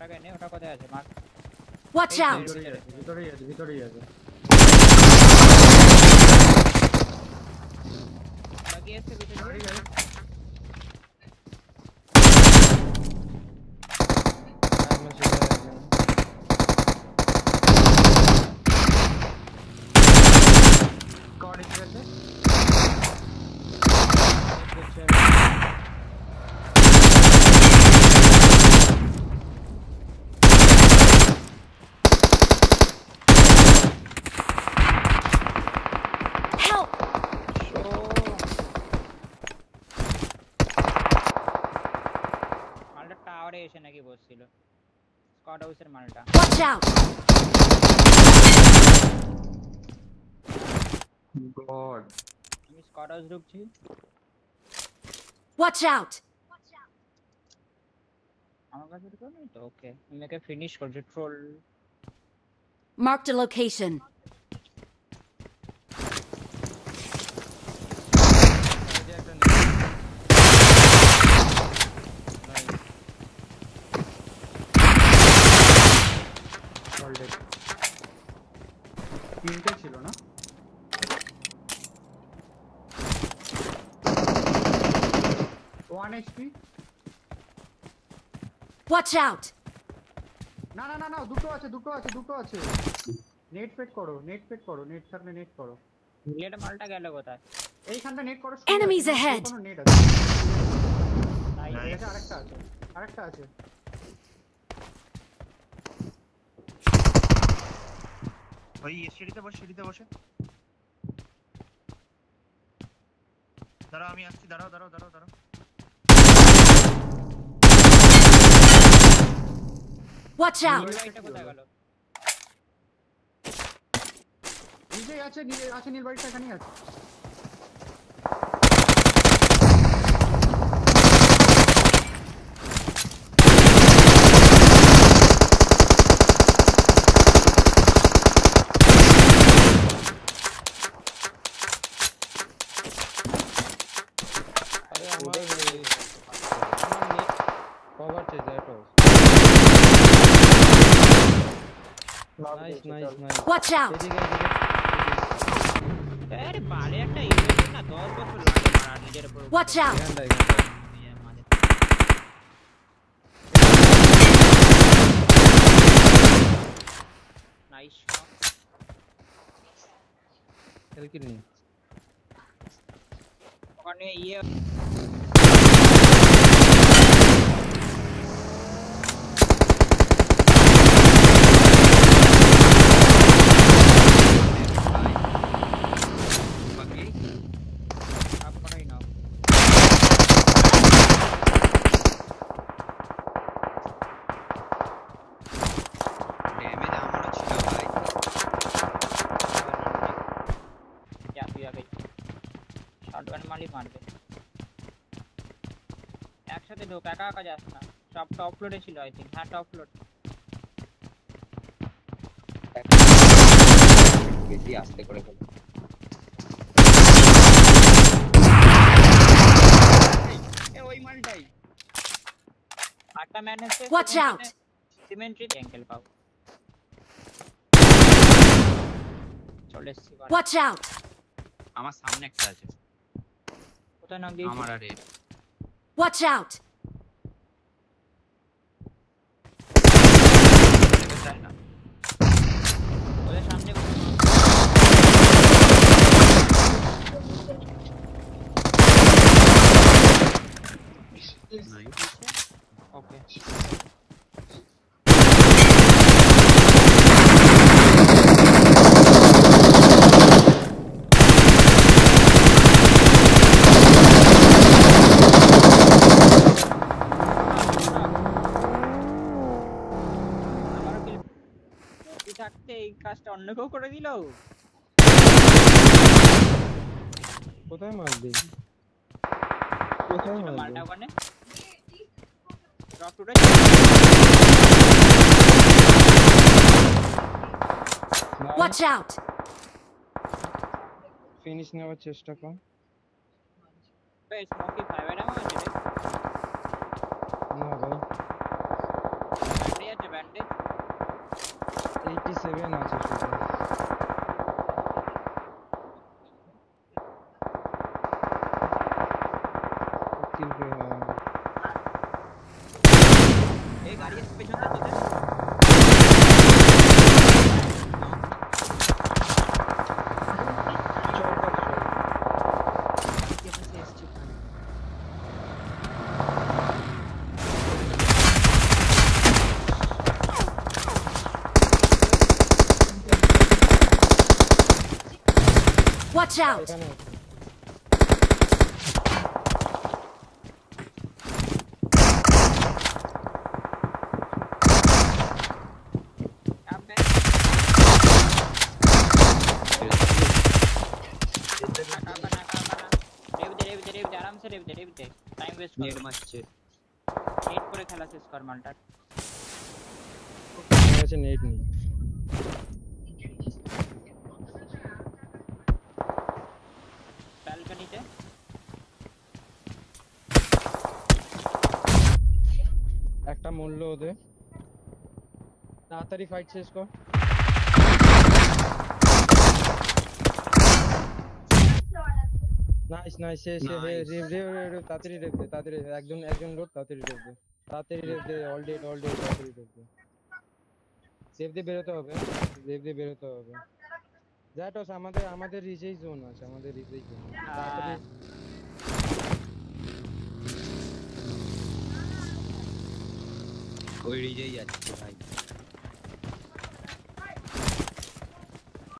টাকা নে ওটা কোথায় আছে মার Watch out! ভিতরেই আছে বাকি আছে ভিতরে Quaries আছে Help! মালটা টাওয়ারে এসে নাকি বসছিল স্কোয়াড হাউসের মালটা Watch out! গড আমি স্কোয়াড হাউস ঢুকছি Watch out! আমার কাছে তো নেই তো ওকে আমি একে ফিনিশ করছি ট্রোল Marked a location. তিনটে ছিল না 1 HP Watch out! না দুটো আছে নেট ফেট করো নেট থাকলে নেট করো মিলেট মালটা গেল কোথায় এইখানটা নেট করো Enemies ahead! কোনো নেট আছে আরেকটা আছে ওই সিঁড়িতে বসে দাঁড়াও আমি আসছি দাঁড়াও Watch out! এটা কোথায় গেল নিচে আছে নীল বাড়িটা এখানেই আছে Nice. Watch out! আরে বালে একটা ইভেন্ট না 10 বছর লাগে মারা নিজের উপর Watch out! Nice Elkini. ওখানে ইয়ে মারবে একসাথে ঢোক একা যাস না সব টপ ফ্লোরে ছিল আই থিং হ্যাঁ টপ ফ্লোর বেশি আস্তে করে ফেলো ওই মালটাই আটটা manage Watch out! Symmetry angle পাও চলে এসেছি Watch out! আমার সামনে একটা আছে কোথায় নাম দিয়েছি আমার আরে Watch out! ওদের সামনে ওকে থাকতে এই কাজটা অন্য কেউ করে দিল কোথায় মারবি মালটা ওখানে ড্রপ টুটা Watch out! ফিনিশ নেওয়ার চেষ্টা কর বেশ স্মোকি ফাইভ এর আছে রে না ভাই ব্যান্ডেজ 87 আছে শুধু কিল পে হ্যাঁ এই গাড়ি এসে পেছন থেকে তোদের Watch out! এখানে আপনি रेव दे आराम से रेव दे टाइम वेस्ट নেট कर মারছে नेट করে খেলা শেষ কর মালটা আমার কাছে নেট নেই ব্যালকনিতে একটা মূল্য ওদের তাড়াতাড়ি ফাইট শেষ কর নাইস নাইস শেষ Nice. রেভ তাড়াতাড়ি রেভ দে তাড়াতাড়ি একজন লোড তাড়াতাড়ি রেভ দে অল ডেট তাড়াতাড়ি রেভ দে বেরোতে হবে জ্যাটস আমাদের রিজেই জোন আছে তাড়াতাড়ি ওই রিজেই যাচ্ছে ভাই